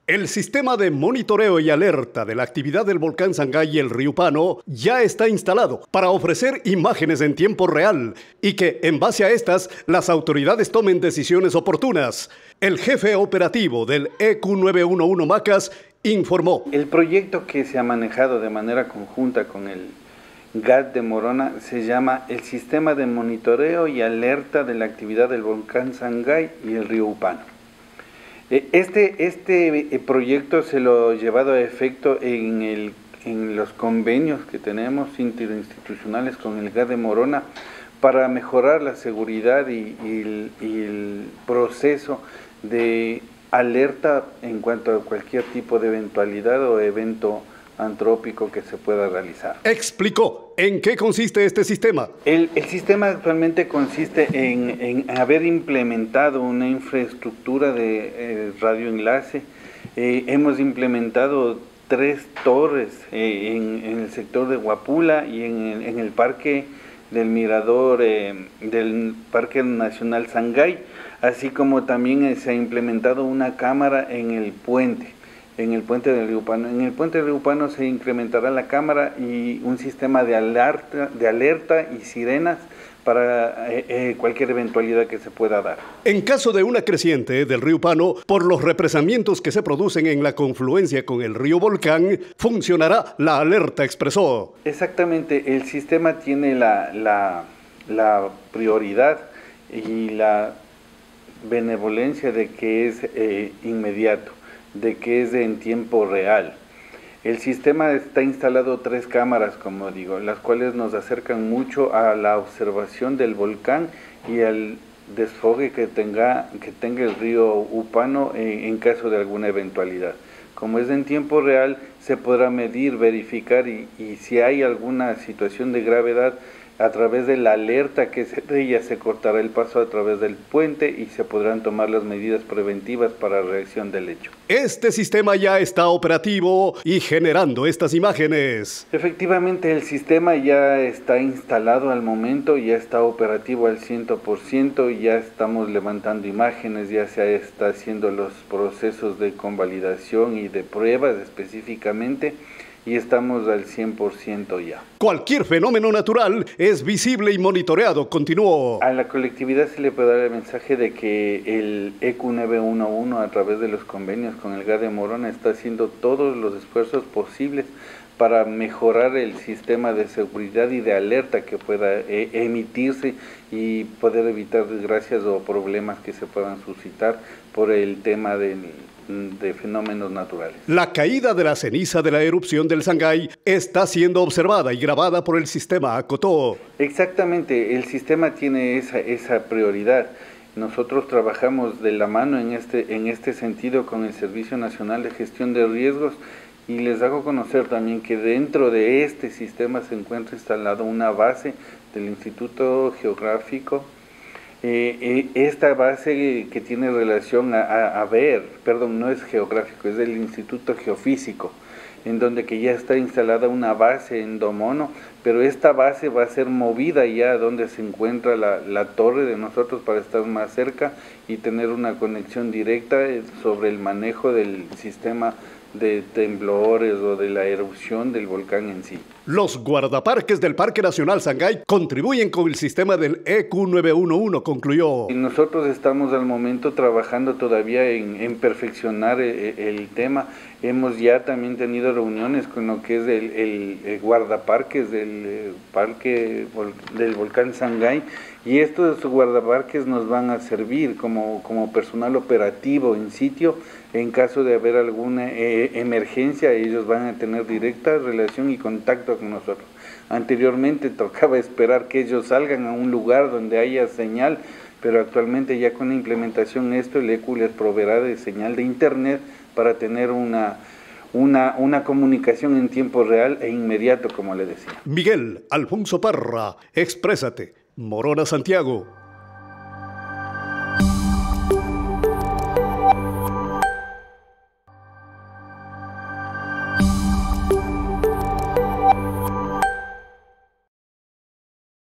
El sistema de monitoreo y alerta de la actividad del volcán Sangay y el río Pano ya está instalado para ofrecer imágenes en tiempo real y que, en base a estas, las autoridades tomen decisiones oportunas. El jefe operativo del EQ911 Macas informó. El proyecto que se ha manejado de manera conjunta con el GAT de Morona se llama el Sistema de Monitoreo y Alerta de la Actividad del Volcán Sangay y el río Upano. Este proyecto se lo ha llevado a efecto en los convenios que tenemos interinstitucionales con el GAT de Morona para mejorar la seguridad y el proceso de alerta en cuanto a cualquier tipo de eventualidad o evento antrópico que se pueda realizar. Explicó en qué consiste este sistema. El sistema actualmente consiste en haber implementado una infraestructura de radioenlace. Hemos implementado 3 torres en el sector de Huapula y en el parque del mirador del Parque Nacional Sangay, así como también se ha implementado una cámara en el puente del río Upano. En el puente del río Upano se incrementará la cámara y un sistema de alerta y sirenas para cualquier eventualidad que se pueda dar. En caso de una creciente del río Pano, por los represamientos que se producen en la confluencia con el río Volcán, funcionará la alerta, expresó. Exactamente, el sistema tiene la prioridad y la benevolencia de que es inmediato, de que es en tiempo real. El sistema está instalado 3 cámaras, como digo, las cuales nos acercan mucho a la observación del volcán y al desfogue que tenga el río Upano en caso de alguna eventualidad. Como es en tiempo real, se podrá medir, verificar y si hay alguna situación de gravedad, a través de la alerta que se dé, ya se cortará el paso a través del puente y se podrán tomar las medidas preventivas para reacción del hecho. Este sistema ya está operativo y generando estas imágenes. Efectivamente, el sistema ya está instalado al momento, ya está operativo al 100%, ya estamos levantando imágenes, ya se está haciendo los procesos de convalidación y de pruebas específicamente, y estamos al 100% ya. Cualquier fenómeno natural es visible y monitoreado, continuó. A la colectividad se le puede dar el mensaje de que el EQ911 a través de los convenios con el GAT de Morona está haciendo todos los esfuerzos posibles para mejorar el sistema de seguridad y de alerta que pueda emitirse y poder evitar desgracias o problemas que se puedan suscitar por el tema de fenómenos naturales. La caída de la ceniza de la erupción del Sangay está siendo observada y grabada por el sistema, acotó. Exactamente, el sistema tiene esa prioridad. Nosotros trabajamos de la mano en este sentido con el Servicio Nacional de Gestión de Riesgos y les hago conocer también que dentro de este sistema se encuentra instalada una base del Instituto Geográfico. Esta base que tiene relación no es geográfico, es del Instituto Geofísico, en donde que ya está instalada una base en Domono, pero esta base va a ser movida ya donde se encuentra la torre de nosotros para estar más cerca y tener una conexión directa sobre el manejo del sistema de temblores o de la erupción del volcán en sí. Los guardaparques del Parque Nacional Sangay contribuyen con el sistema del EQ911, concluyó. Y nosotros estamos al momento trabajando todavía en perfeccionar el tema. Hemos ya también tenido reuniones con lo que es el guardaparques del parque del volcán Sangay, y estos guardaparques nos van a servir como personal operativo en sitio. En caso de haber alguna emergencia, ellos van a tener directa relación y contacto con nosotros. Anteriormente tocaba esperar que ellos salgan a un lugar donde haya señal, pero actualmente ya con la implementación el EQ les proveerá de señal de internet para tener una comunicación en tiempo real e inmediato, como le decía. Miguel Alfonso Parra, exprésate, Morona, Santiago.